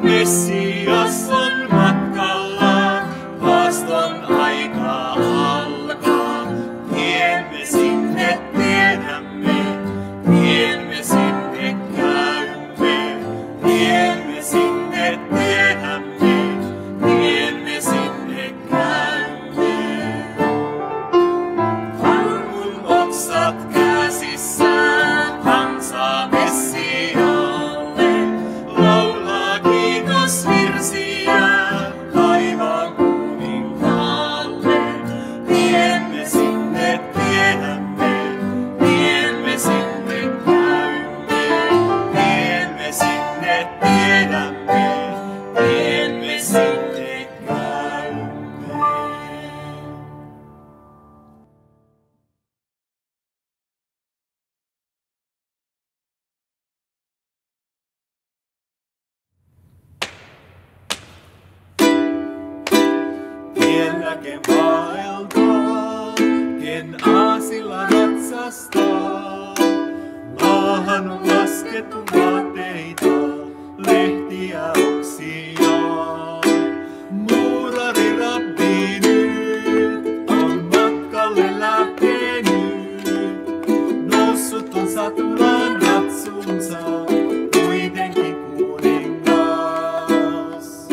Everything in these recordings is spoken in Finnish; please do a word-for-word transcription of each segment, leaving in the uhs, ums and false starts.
Messias on matkalla, vaaston aika alkaa. Tien me sinne tiedämme, tien me sinne käymme, tien me sinne tiedämme, tien me sinne käymme. Palmun oksat käsissään, kansa Messialle, laulaa kiitosvirsiä taivaan kuninkaalle. Tien me sinne tiedämme, tien me sinne käymme, tien me sinne tiedämme, tien me sinne käymme. Tien näkee vaeltaa, ken aasilla ratsastaa. Maahan on laskettu vaateita, lehtiä oksia. Muurari rabbi nyt on matkalle lähtenyt. Noussut on satulaan ratsunsa, kuitenkin kuningas.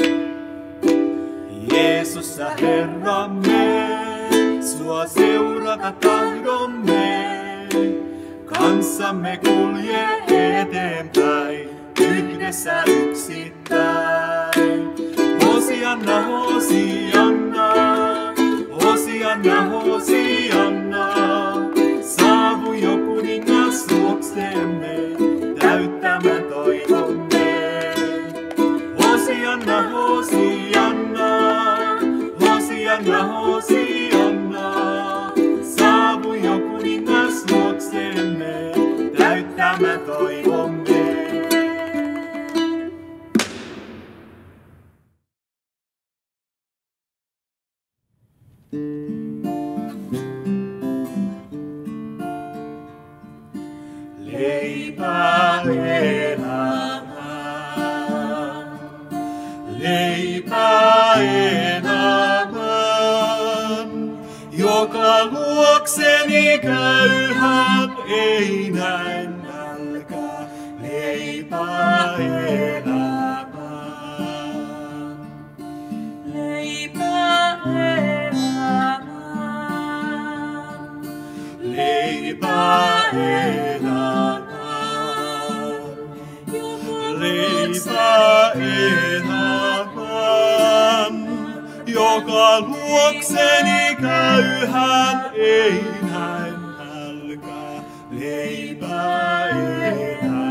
Jeesus sä Herramme, sua seurata tahdomme. Kanssamme kulje eteenpäin, yhdessä yksittäin. Hosianna, Hosianna, Hosianna, Hosianna. Saavu jo kuningas luoksemme, täyttämään toivomme. Hosianna, Hosianna, Hosianna, Hosianna. Saavu jo kuningas luoksemme, täyttämään toivomme. Leipää elämään, leipää elämään, joka luokseni käy, hän ei näe nälkää. Leipää elämään, leipää elämään, leipää elämään, leipää elämään, joka luokseni käy, hän ei näe nälkää. Leipää elämään.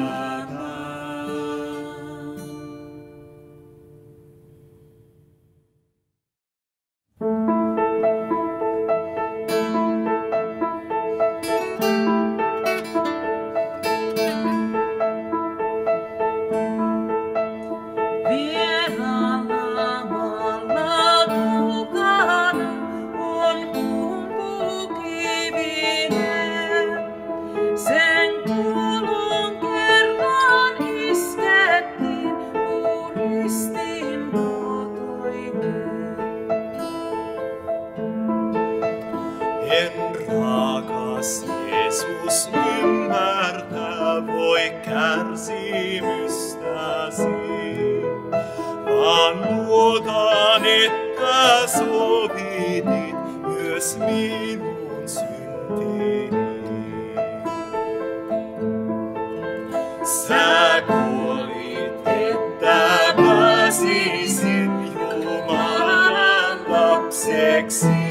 Vieraalla maalla mukana on kumpukivinen. Sen kulun kerran iskettiin, puristin muotoinen. En rakas Jeesus ymmärtää voi kärsimystäsi, vaan luotan, että sovitit myös minun syntini. Sä kuolit, että pääsisin Jumalan lapseksi.